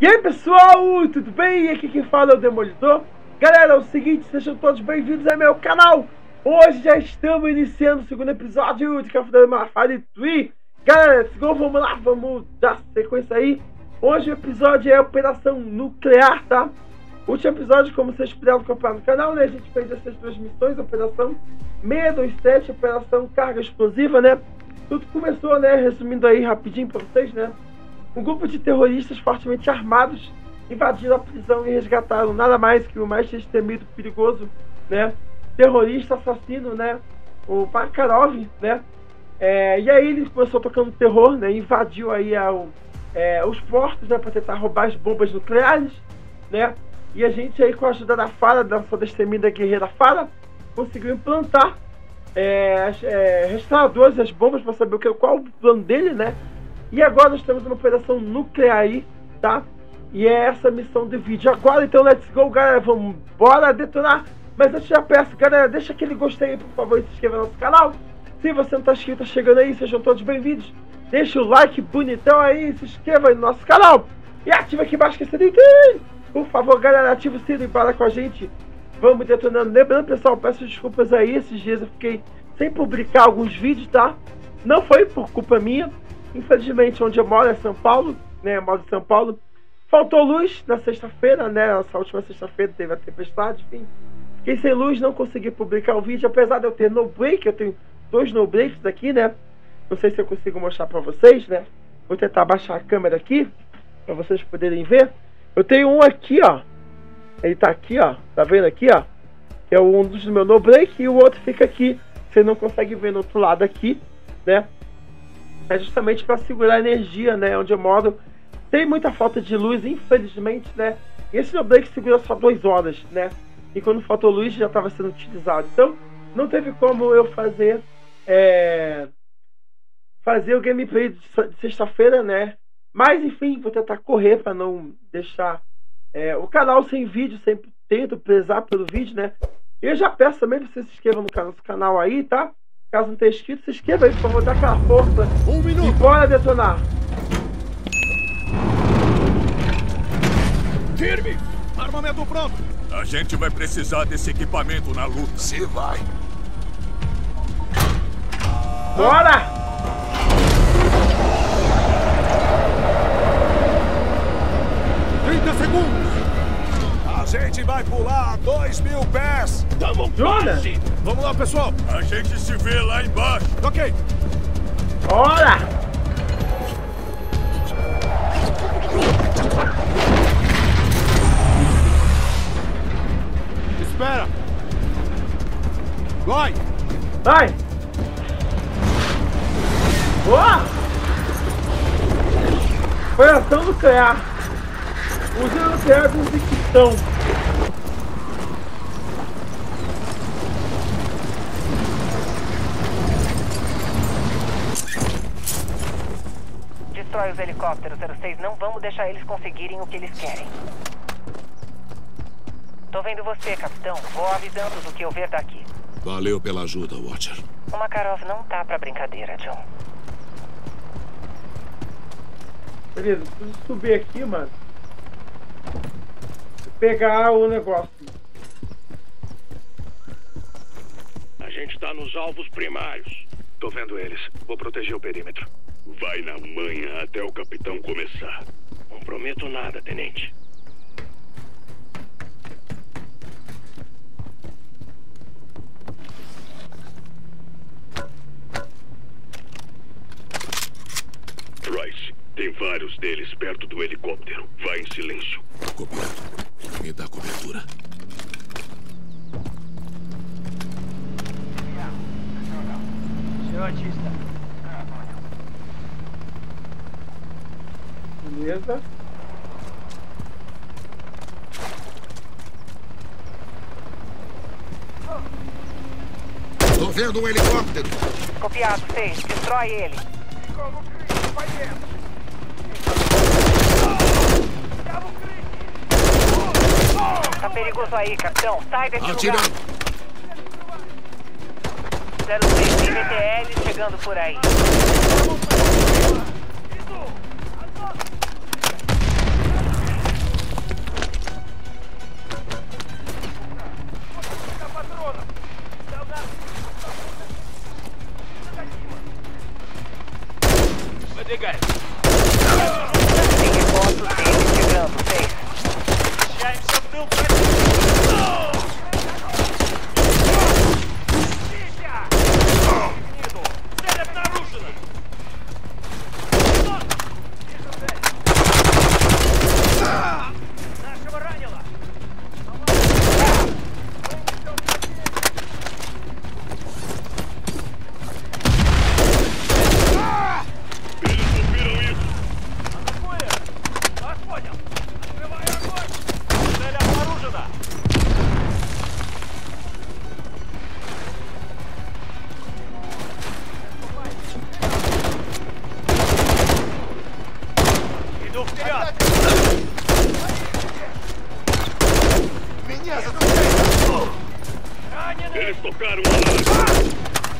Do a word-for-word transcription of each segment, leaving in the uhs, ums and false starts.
E aí pessoal, tudo bem? Aqui quem fala é o Demolidor. Galera, é o seguinte, sejam todos bem-vindos ao meu canal. Hoje já estamos iniciando o segundo episódio de Capitão Marfari Tree. Galera, sigam, vamos lá, vamos dar sequência aí. Hoje o episódio é Operação Nuclear, tá? O último episódio, como vocês puderam acompanhar no canal, né? A gente fez essas duas missões, Operação seis dois sete, Operação Carga Explosiva, né? Tudo começou, né? Resumindo aí rapidinho pra vocês, né? Um grupo de terroristas fortemente armados invadiram a prisão e resgataram nada mais que o mais destemido, perigoso, né, terrorista assassino, né, o Makarov, né. É, e aí ele começou tocando terror, né, invadiu aí ao, é, os portos, né, para tentar roubar as bombas nucleares, né. E a gente aí, com a ajuda da Farah, da sua destemida guerreira Farah, conseguiu implantar é, as, é, restauradores, as bombas, para saber o que, qual o plano dele, né. E agora nós temos uma operação nuclear aí, tá? E é essa a missão do vídeo. Agora então, let's go, galera. Vamos bora detonar. Mas antes já peço, galera, deixa aquele gostei aí, por favor, e se inscreva no nosso canal. Se você não tá inscrito, tá chegando aí, sejam todos bem-vindos. Deixa o like bonitão aí, se inscreva aí no nosso canal. E ativa aqui embaixo que é sininho. Por favor, galera, ativa o sininho e para com a gente. Vamos detonando. Lembrando, pessoal, peço desculpas aí. Esses dias eu fiquei sem publicar alguns vídeos, tá? Não foi por culpa minha. Infelizmente, onde eu moro é São Paulo, né? Eu moro em São Paulo. Faltou luz na sexta-feira, né? Essa última sexta-feira teve a tempestade, enfim. Fiquei sem luz, não consegui publicar o vídeo, apesar de eu ter no break. Eu tenho dois no breaks aqui, né? Não sei se eu consigo mostrar pra vocês, né? Vou tentar baixar a câmera aqui, pra vocês poderem ver. Eu tenho um aqui, ó. Ele tá aqui, ó. Tá vendo aqui, ó? Que é um dos meus no break, e o outro fica aqui. Você não consegue ver no outro lado aqui, né? É justamente para segurar a energia, né? Onde eu moro tem muita falta de luz, infelizmente, né? E esse no break segura só duas horas, né? E quando faltou luz já estava sendo utilizado. Então não teve como eu fazer é... fazer o gameplay de sexta-feira, né? Mas enfim, vou tentar correr para não deixar é, o canal sem vídeo. Sempre tento prezar pelo vídeo, né? Eu já peço também que você se inscreva no canal, no canal aí, tá? Caso não tenha inscrito, se inscreva aí, por favor, dá aquela força. Um minuto. E bora detonar. Firme! Armamento pronto! A gente vai precisar desse equipamento na luta. Se vai! Bora! trinta segundos! A gente vai pular a dois mil pés! Tamo Jonas! Vamos lá, pessoal! A gente se vê lá embaixo. Ok! Bora! Espera! Vai! Vai! Boa! Operação nuclear. Usina nuclear do Uzbequistão. Destrói os helicópteros, zero seis. Não vamos deixar eles conseguirem o que eles querem. Tô vendo você, capitão. Vou avisando do que eu ver daqui. Valeu pela ajuda, Watcher. O Makarov não tá pra brincadeira, John. Beleza, preciso subir aqui, mano. Pegar o negócio. A gente tá nos alvos primários. Tô vendo eles. Vou proteger o perímetro. Vai na manha até o capitão começar. Não prometo nada, tenente. Price, tem vários deles perto do helicóptero. Vai em silêncio. Coberto. Me dá cobertura. Senhor artista. Beleza. Tô vendo um helicóptero. Copiado, seis. Destrói ele. Vai dentro. Tá perigoso aí, capitão. Sai desse lugar. Atirando. zero seis, tem V T L chegando por aí. Eles tocaram o alarme.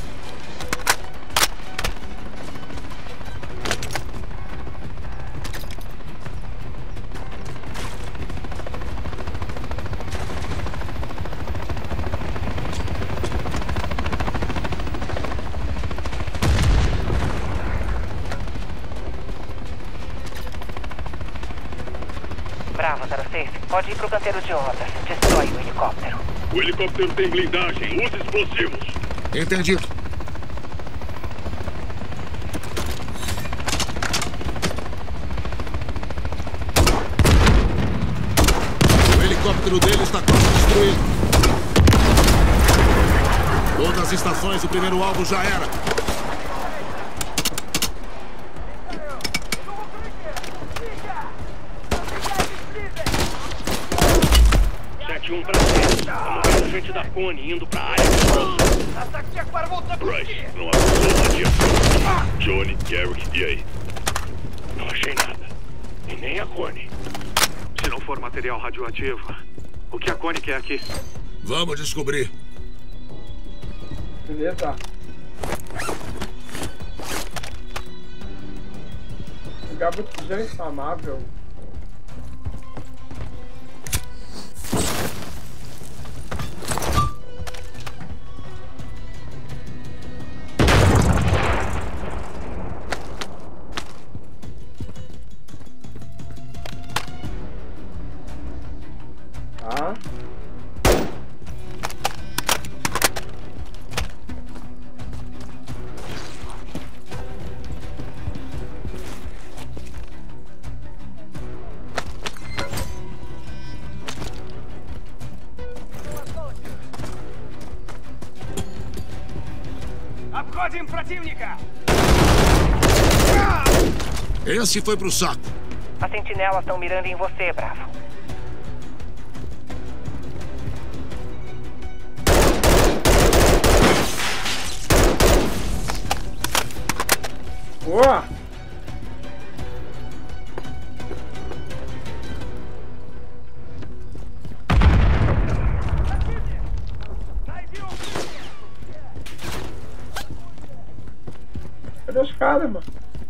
Bravo, zero seis. Pode ir pro canteiro de ondas. Destrói o helicóptero. O helicóptero tem blindagem. Use explosivos. Entendido. O helicóptero dele está quase destruído. Todas as estações, o primeiro alvo já era. sete um pra dez. Estamos vendo gente da Cone indo pra área. Bryce, não avisou adiante. Johnny, Garrick, e aí? Não achei nada. E nem a Cone. Se não for material radioativo, o que a Cone quer aqui? Vamos descobrir. Beleza. Lugar muito já inflamável. Tá. Обходим противника! Esse foi pro saco. As sentinelas estão mirando em você, Bravo. Boa! Cadê os caras, mano?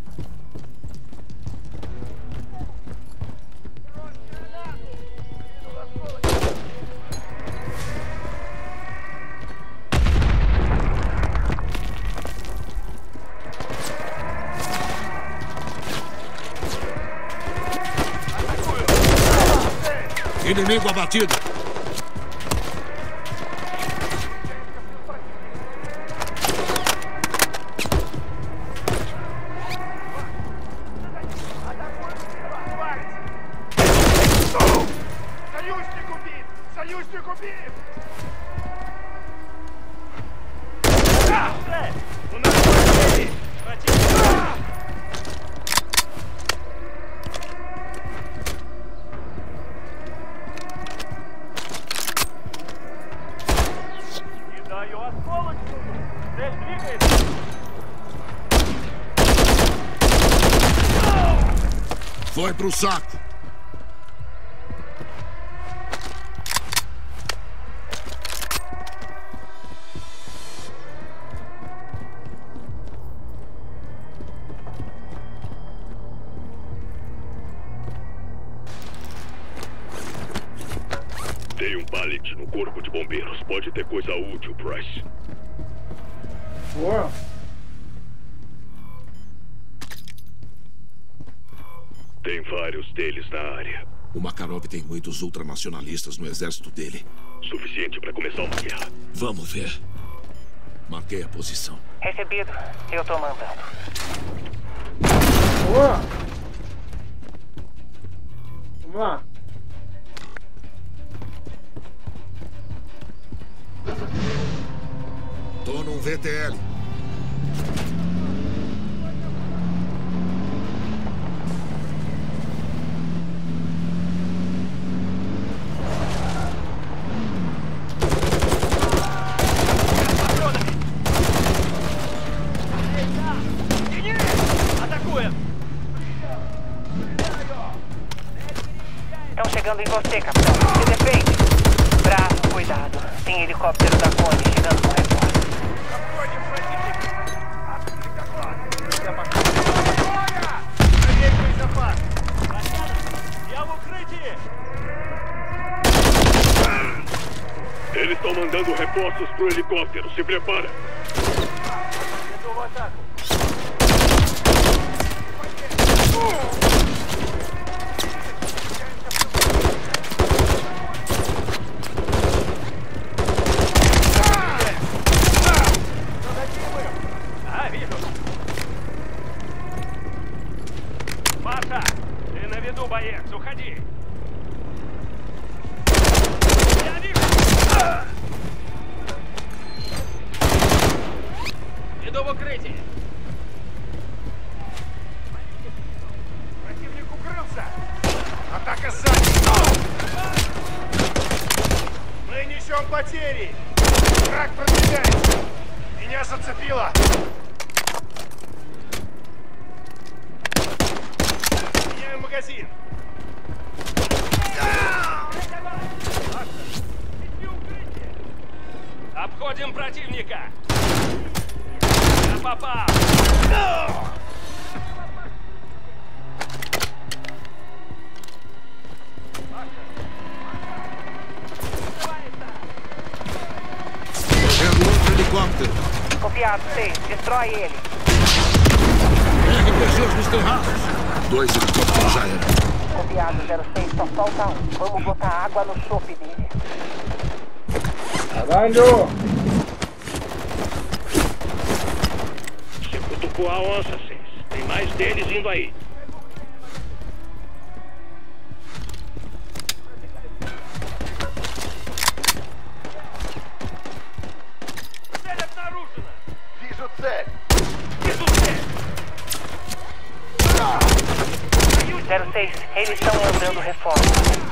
Inimigo abatido. Союзник убит! Союзник убит! У нас потери! Противник! Кидаю осколочку! Цель двигается! Foi pro saco. Tem um pallet no corpo de bombeiros. Pode ter coisa útil, Bryce. Boa! Tem vários deles na área. O Makarov tem muitos ultranacionalistas no exército dele. Suficiente para começar uma guerra. Vamos ver. Marquei a posição. Recebido. Eu tô mandando. Boa! Vamos lá. Tô num V T L. Атакуем! Estão chegando em você, capitão. Se defende. Bravo. Cuidado, tem helicóptero da Cone chegando com reforço. Обходим противника. Открыть доклад. Проверь боезапас. Я в укрытии. Eles estão mandando reforços pro helicóptero. Se prepara. Иду в атаку. А, вижу. Маша, ты на виду, боец. Уходи. Я вижу. Иду в укрытие. Противник укрылся. Атака сзади. Мы несем потери. Враг продвигается. Меня зацепило. Меняю магазин. Обходим противника. Я попал. Vendo outro helicóptero. Copiado, seis. Destrói ele. R P Gs nos terraços. Dois helicópteros já eram. Copiado, zero seis. Só falta um. Vamos botar água no chope dele. Caralho! Você cutucou a onça, seis. Tem mais deles indo aí. Цель обнаружена. Вижу цель. Вижу цель. zero seis. Eles estão mandando reforço.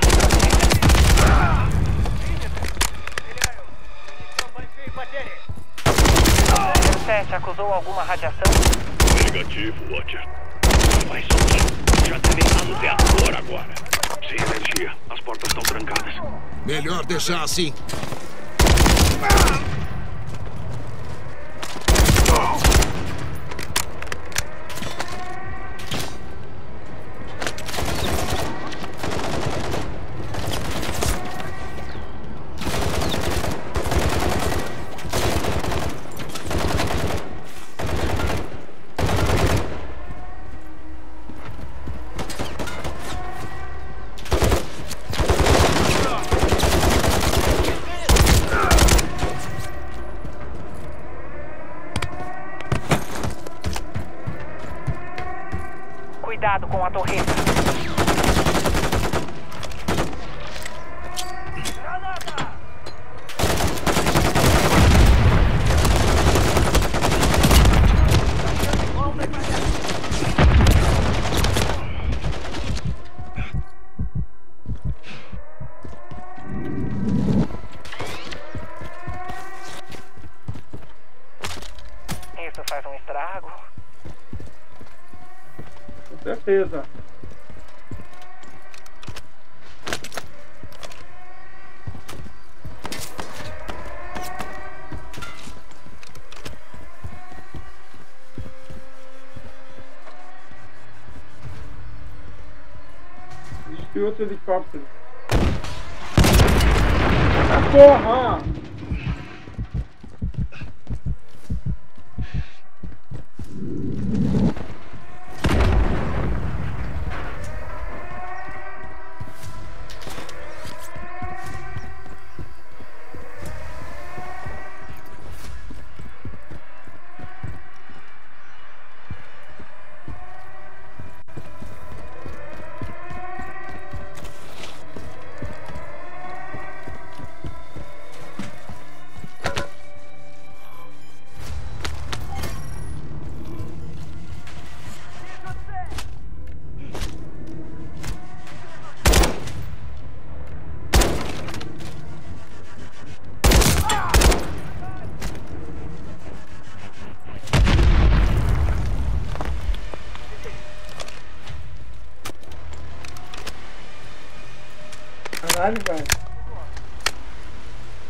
Большие потери. zero sete. Acusou alguma radiação? Negativo, Watcher. Vai soltar. Já devem estar no reator agora. Sem energia. As portas estão trancadas. Melhor deixar assim. Cuidado com a torreta. Isso faz um estrago. Com certeza. Existe outro helicóptero. Ah, porra! Caralho, velho.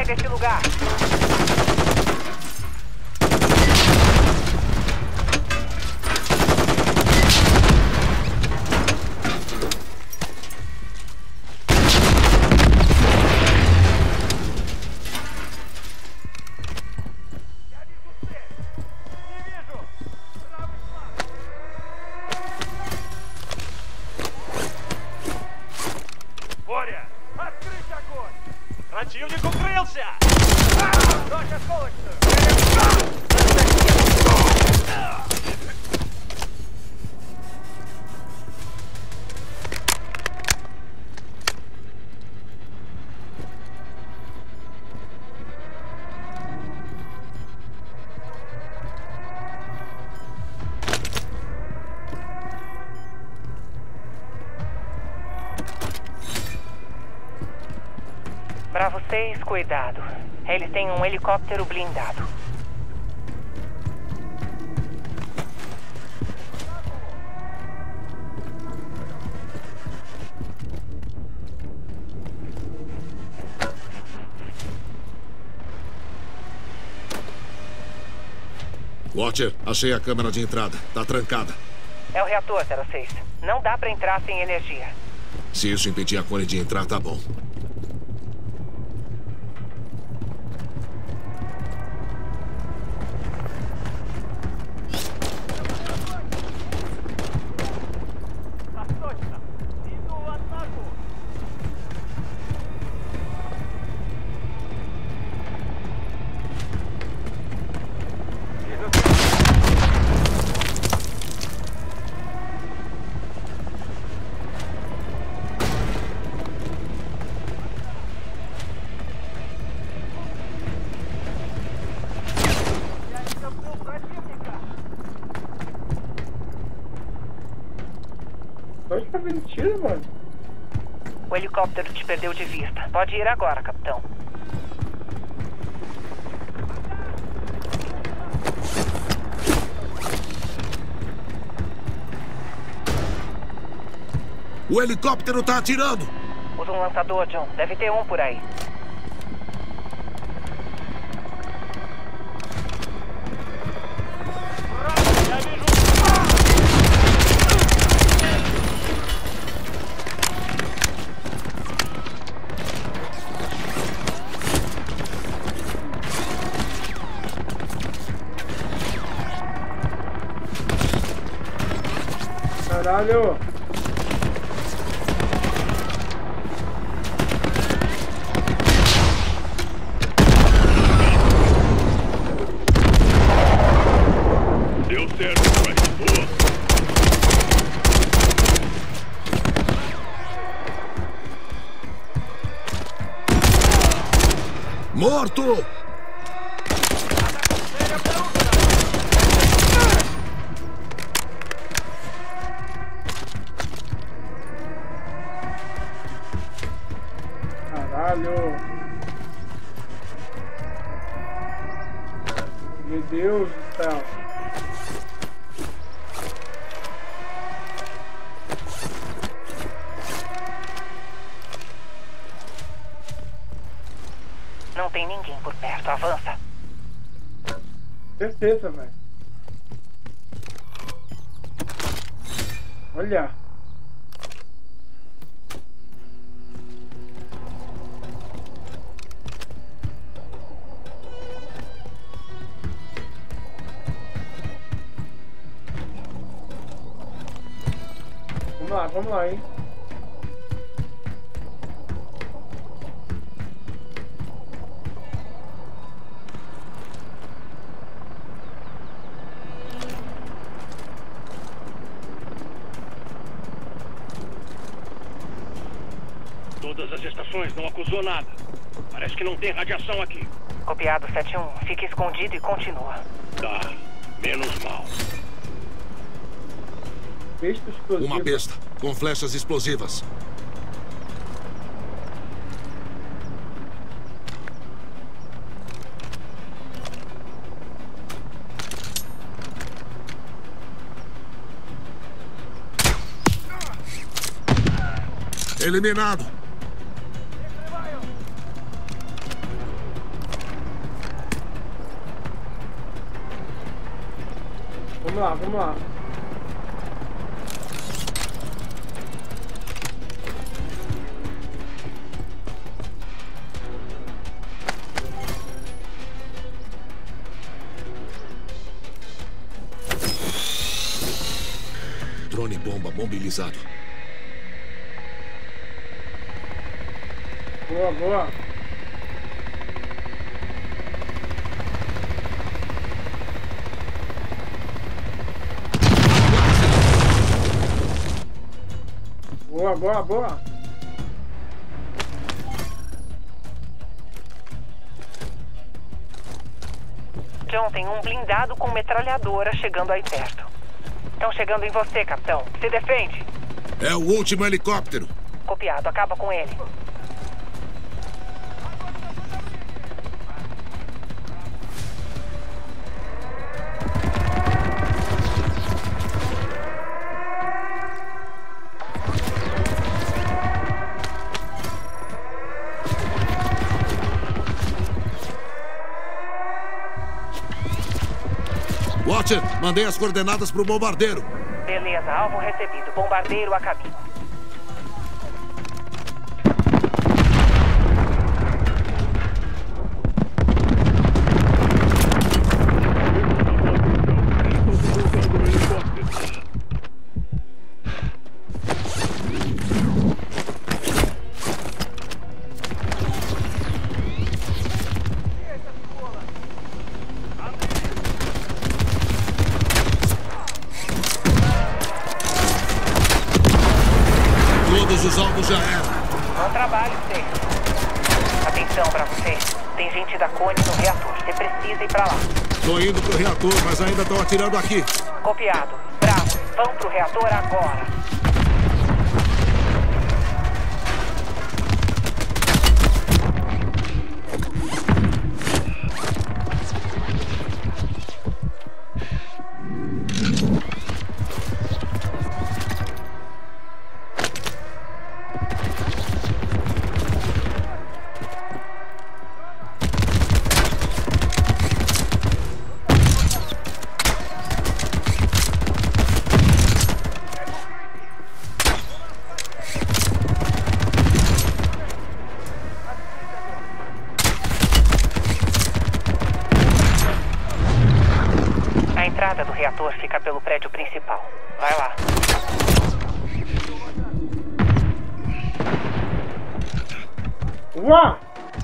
sai desse lugar. Противник укрылся! Точно точно! Bravo seis, cuidado. Eles têm um helicóptero blindado. Watcher, achei a câmera de entrada. Tá trancada. É o reator, zero seis. Não dá pra entrar sem energia. Se isso impedir a Connie de entrar, tá bom. Onde tá vendo tiro, mano? O helicóptero te perdeu de vista. Pode ir agora, capitão. O helicóptero tá atirando! Usa um lançador, John. Deve ter um por aí. Caralho! Deu certo, Price. Boa. Morto! Caralho! Meu Deus do céu! Não tem ninguém por perto. Avança. Certeza, velho. Olha. Vamos lá, vamos lá, hein? Todas as estações não acusou nada. Parece que não tem radiação aqui. Copiado sete um. Fique escondido e continua. Tá, menos mal. Besta explosiva. Uma besta, com flechas explosivas. Eliminado. Vamos lá, vamos lá. Drone bomba mobilizado. Boa, boa. Boa, boa, boa. John, tem um blindado com metralhadora chegando aí perto. Estão chegando em você, capitão. Se defende. É o último helicóptero. Copiado, acaba com ele. Watcher, mandei as coordenadas pro bombardeiro. Beleza, alvo recebido. Bombardeiro a caminho. Todos os alvos já eram. Bom trabalho, Stay. Atenção pra você. Tem gente da Cone no reator. Você precisa ir pra lá. Tô indo pro reator, mas ainda estão atirando aqui. Copiado. Bravo. Vão pro reator agora. A entrada do reator fica pelo prédio principal. Vai lá. Uau!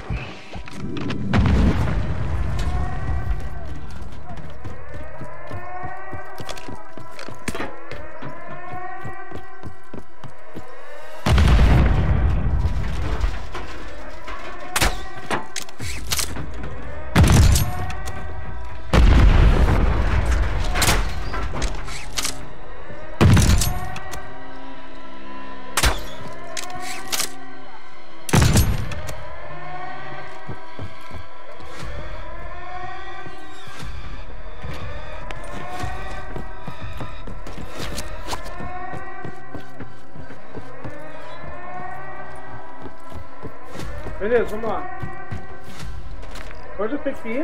Beleza, vamos lá. Hoje eu tenho que ir.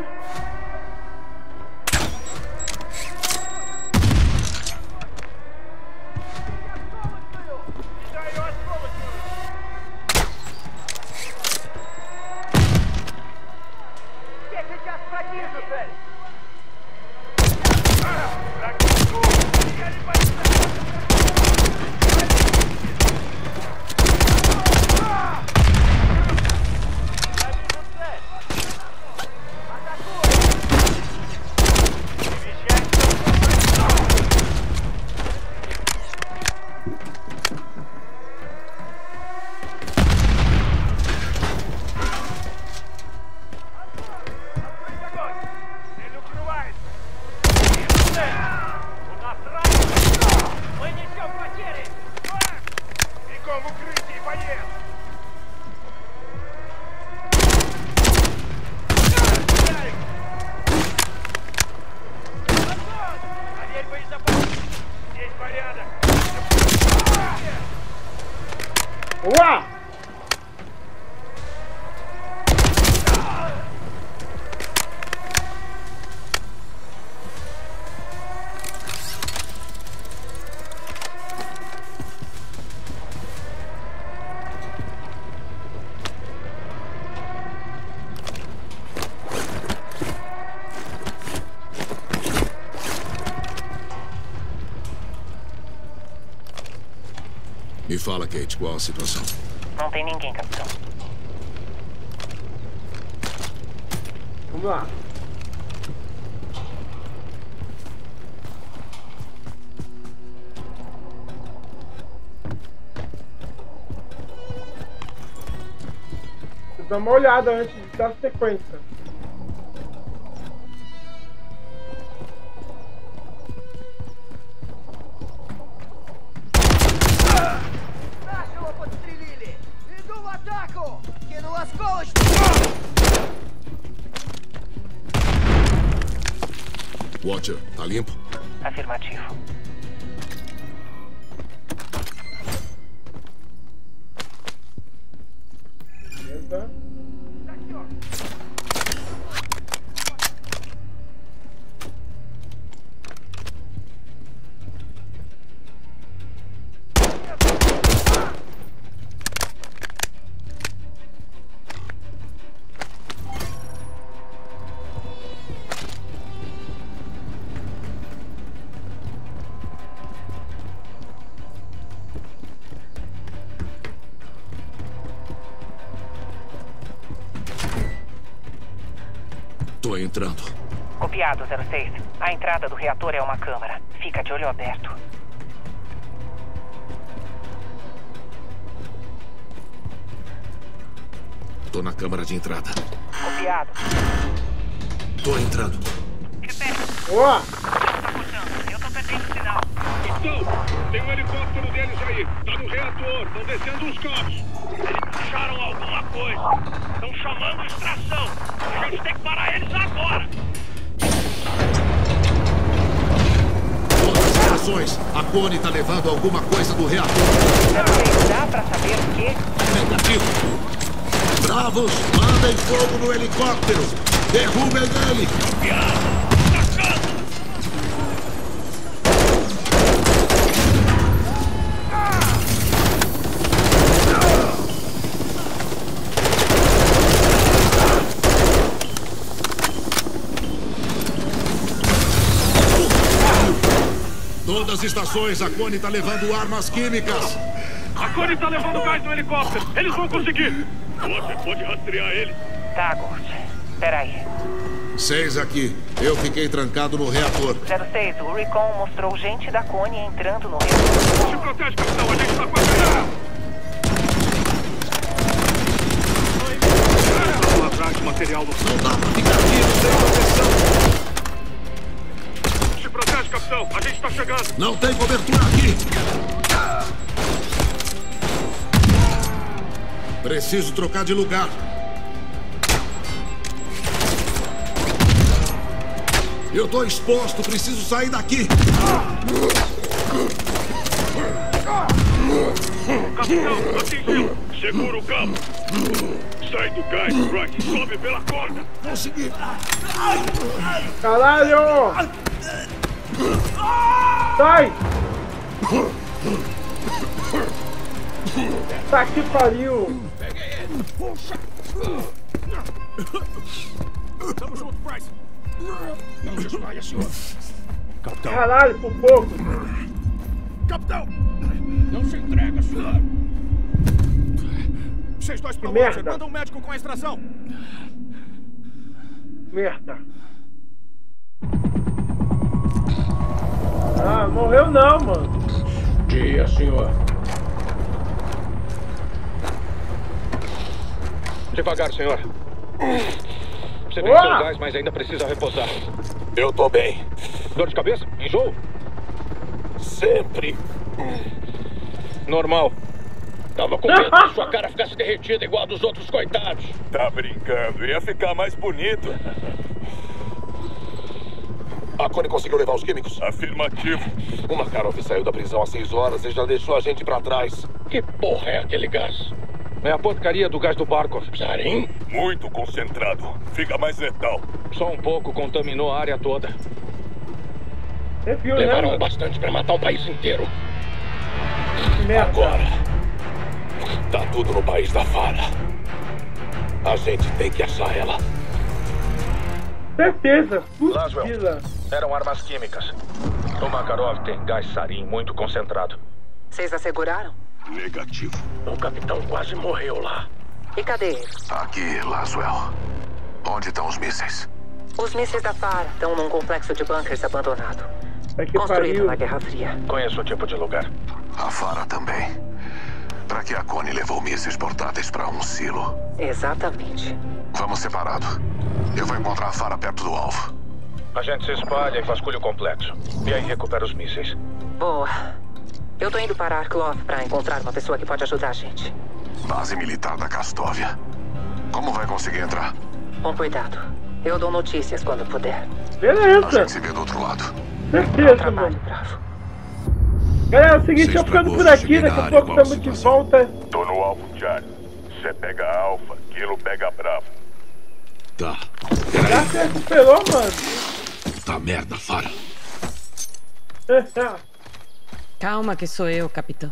Uau! Me fala, Kate, qual a situação? Não tem ninguém, capitão. Vamos lá. Vou dar uma olhada antes de dar sequência. Watcher, tá limpo? Afirmativo. Beleza. Tô entrando. Copiado, zero seis. A entrada do reator é uma câmara. Fica de olho aberto. Tô na câmara de entrada. Copiado. Tô entrando. Repete. Boa! Tá puxando. Eu tô perdendo sinal. Capitão, tem um helicóptero deles aí. Tá no reator. Estão descendo os cabos. Eles puxaram alguma coisa. Estão chamando extração. A gente tem que parar eles agora. Todas as estações. A Connie tá levando alguma coisa do reator. zero seis, dá pra saber o quê? Negativo. Bravos, mandem fogo no helicóptero. Derrubem ele. Todas as estações, a Connie tá levando armas químicas. A Connie tá levando gás no helicóptero. Eles vão conseguir. Você pode rastrear eles? Tá, Gord. Peraí. Seis aqui. Eu fiquei trancado no reator. zero seis, o Recon mostrou gente da Connie entrando no reator. Se protege, capitão. A gente tá com a... Vamos atrás de material no Não dá pra ficar aqui sem proteção. Se protege, capitão. A gente tá chegando. Não tem cobertura aqui. Preciso trocar de lugar. Eu tô exposto, preciso sair daqui. Capitão, atingiu. Segura o cabo. Sai do gás, Bright. Sobe pela corda. Consegui. Caralho! Sai! Tá que pariu! Tamo junto, Price. Não desmaia, senhor. Capitão. Caralho, por pouco! Capitão! Não se entrega, senhor. Vocês dois pra merda. Watcher. Manda um médico com a extração. Merda! Ah, morreu não, mano! Dia, senhor. Devagar, senhor. Você Boa! venceu o gás, mas ainda precisa repousar. Eu tô bem. Dor de cabeça? Enjoo? Sempre. Normal. Tava com medo que sua cara ficasse derretida igual a dos outros coitados. Tá brincando. Ia ficar mais bonito. A Connie conseguiu levar os químicos? Afirmativo. O Makarov saiu da prisão às seis horas e já deixou a gente pra trás. Que porra é aquele gás? É a porcaria do gás do Barkov. Sarin? Muito concentrado. Fica mais letal. Só um pouco contaminou a área toda. Você viu, Levaram né? bastante pra matar o país inteiro. Merda! Agora, tá tudo no país da Fara. A gente tem que achar ela. Certeza! Laswell. Putila! Eram armas químicas. O Makarov tem gás sarin muito concentrado. Vocês asseguraram? Negativo. O capitão quase morreu lá. E cadê eles? Aqui, Laswell. Onde estão os mísseis? Os mísseis da Fara estão num complexo de bunkers abandonado. É que Construído pariu. na Guerra Fria. Conheço o tipo de lugar. A Fara também. Pra que a Connie levou mísseis portáteis pra um silo? Exatamente. Vamos separado. Eu vou encontrar a Fara perto do alvo. A gente se espalha e vasculha o complexo. E aí recupera os mísseis. Boa. Eu tô indo para Arkloth pra encontrar uma pessoa que pode ajudar a gente. Base militar da Castóvia. Como vai conseguir entrar? Com cuidado. Eu dou notícias quando puder. A Beleza. gente se vê do outro lado. Certeza, Trabalho, mano. Bravo. Galera, é o seguinte, Seis eu ficando por pra aqui, cheguei daqui na a área, pouco qual estamos de situação? volta. Tô no alvo, Charlie. Você pega Alfa, Kilo pega Bravo. Tá. Já Peraí. se recuperou, mano. Tá merda, Fara. Calma que sou eu, capitão.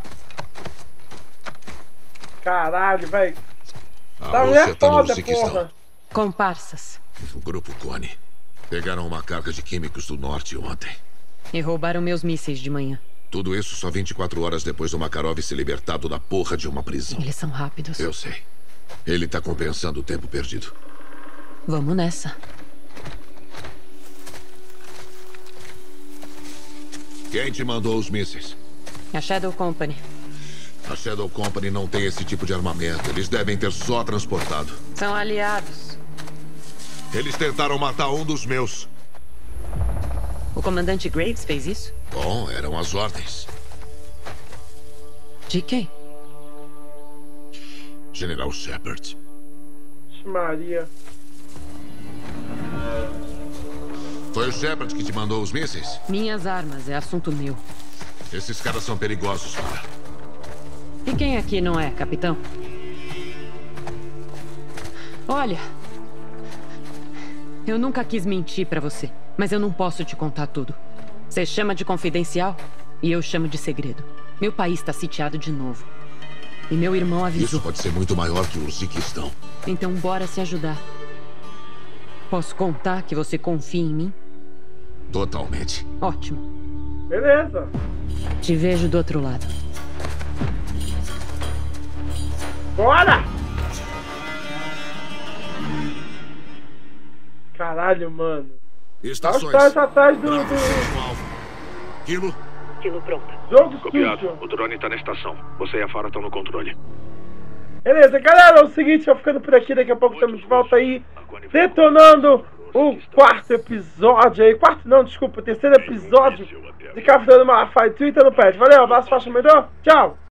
Caralho, velho. A Tá mulher Rússia tá no foda, Uzbequistão. porra. Comparsas. O grupo Connie. Pegaram uma carga de químicos do norte ontem. E roubaram meus mísseis de manhã. Tudo isso só vinte e quatro horas depois do Makarov ser libertado da porra de uma prisão. Eles são rápidos. Eu sei. Ele tá compensando o tempo perdido. Vamos nessa. Quem te mandou os mísseis? A Shadow Company. A Shadow Company não tem esse tipo de armamento. Eles devem ter só transportado. São aliados. Eles tentaram matar um dos meus. O comandante Graves fez isso? Bom, eram as ordens. De quem? General Shepard. Maria. Foi o Shepard que te mandou os mísseis? Minhas armas, é assunto meu. Esses caras são perigosos, Fara. E quem aqui não é, capitão? Olha. Eu nunca quis mentir pra você, mas eu não posso te contar tudo. Você chama de confidencial e eu chamo de segredo. Meu país tá sitiado de novo. E meu irmão avisou. Isso pode ser muito maior que o Uzbequistão. Então bora se ajudar. Posso contar que você confia em mim? Totalmente. Ótimo. Beleza. Te vejo do outro lado. Bora! Caralho, mano. Dá os Estações. caras atrás do, Bravo, do seis no alvo. Kilo. Kilo pronta. jogo Copiado. sujo. O drone tá na estação. Você e a Fara estão no controle. Beleza, galera, é o seguinte, eu ficando por aqui, daqui a pouco estamos de volta aí, detonando o quarto episódio aí, quarto não, desculpa, o terceiro episódio de Capitão Malafaia, Twitter no Pet. Valeu, abraço, faixa melhor, tchau!